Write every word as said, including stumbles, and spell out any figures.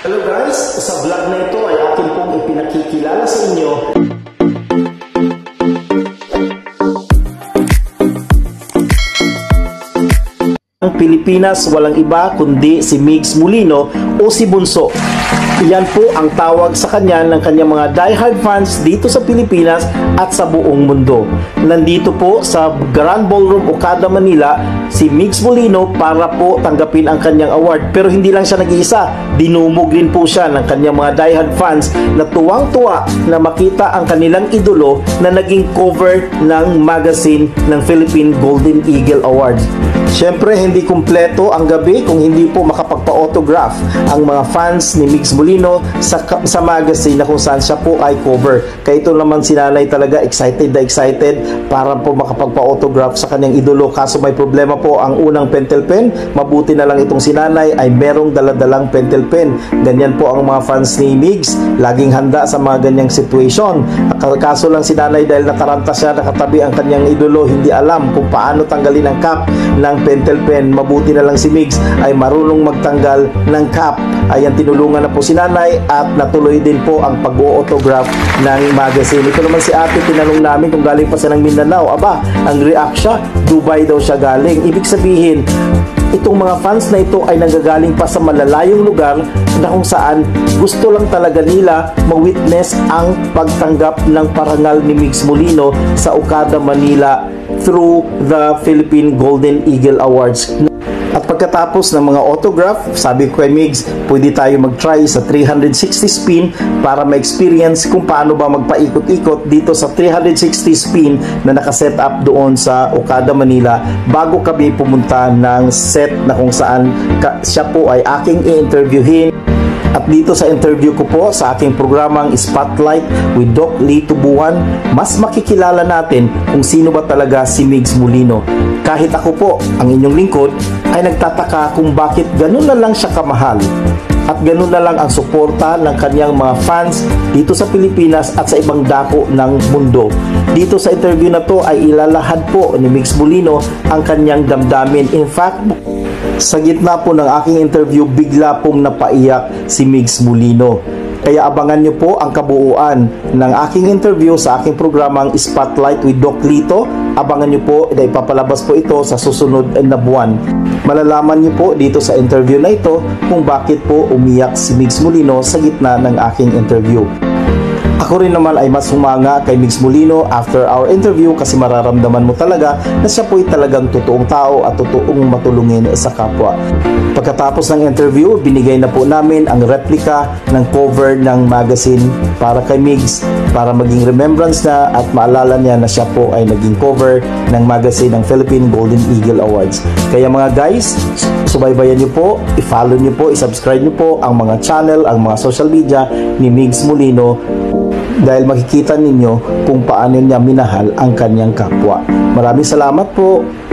Hello guys, sa vlog na ito ay akin pong ipinakikilala sa inyo ang Pilipinas, walang iba kundi si Migs Molino o si Bunso. Iyan po ang tawag sa kanya ng kanyang mga diehard fans dito sa Pilipinas at sa buong mundo. Nandito po sa Grand Ballroom Okada, Manila si Migs Molino para po tanggapin ang kanyang award. Pero hindi lang siya nag-iisa, dinumog din po siya ng kanyang mga diehard fans na tuwang-tuwa na makita ang kanilang idolo na naging cover ng magazine ng Philippine Golden Eagle Awards. Siyempre, hindi kumpleto ang gabi kung hindi po makapagpa-autograph ang mga fans ni Migs Molino sa, sa magazine na kung saan siya po ay cover. Kaya ito naman si nanay talaga excited na excited para po makapagpa-autograph sa kanyang idolo. Kaso may problema po ang unang pentel pen. Mabuti na lang itong si nanay ay merong daladalang pentel pen. Ganyan po ang mga fans ni Migs. Laging handa sa mga ganyang situation. Kaso lang si nanay dahil nataranta siya, nakatabi ang kanyang idolo, hindi alam kung paano tanggalin ang cap ng pentel pen. Mabuti na lang si Migs ay marunong magtanggal ng cap. Ayan, tinulungan na po si nanay at natuloy din po ang pag-autograph ng magazine. Ito naman si ate, tinanong namin kung galing pa siya ng Mindanao. Aba, ang react siya, Dubai daw siya galing. Ibig sabihin, itong mga fans na ito ay nanggagaling pa sa malalayong lugar na kung saan gusto lang talaga nila ma-witness ang pagtanggap ng parangal ni Migs Molino sa Okada, Manila through the Philippine Golden Eagle Awards. At pagkatapos ng mga autograph, sabi ko kay Migs, pwede tayo mag-try sa three sixty spin para ma-experience kung paano ba magpaikot-ikot dito sa three sixty spin na nakaset up doon sa Okada, Manila bago kami pumunta ng set na kung saan siya po ay aking i-interviewin. At dito sa interview ko po sa aking programang Spotlight with Doc Lito Buwan, mas makikilala natin kung sino ba talaga si Migs Molino. Kahit ako po, ang inyong lingkod, ay nagtataka kung bakit ganun na lang siya kamahal at ganun na lang ang suporta ng kanyang mga fans dito sa Pilipinas at sa ibang dako ng mundo. Dito sa interview na to ay ilalahad po ni Migs Molino ang kanyang damdamin. In fact, sa gitna po ng aking interview, bigla pong napaiyak si Migs Molino. Kaya abangan nyo po ang kabuuan ng aking interview sa aking programang Spotlight with Doc Lito. Abangan nyo po, dahil ipapalabas po ito sa susunod na buwan. Malalaman nyo po dito sa interview na ito kung bakit po umiyak si Migs Molino sa gitna ng aking interview. Ako rin naman ay mas humanga kay Migs Molino after our interview kasi mararamdaman mo talaga na siya po'y talagang totoong tao at totoong matulungin sa kapwa. Pagkatapos ng interview, binigay na po namin ang replika ng cover ng magazine para kay Migs para maging remembrance na at maalala niya na siya po ay naging cover ng magazine ng Philippine Golden Eagle Awards. Kaya mga guys, subaybayan niyo po, i-follow niyo po, i-subscribe niyo po ang mga channel, ang mga social media ni Migs Molino dahil makikita ninyo kung paano niya minahal ang kanyang kapwa. Maraming salamat po.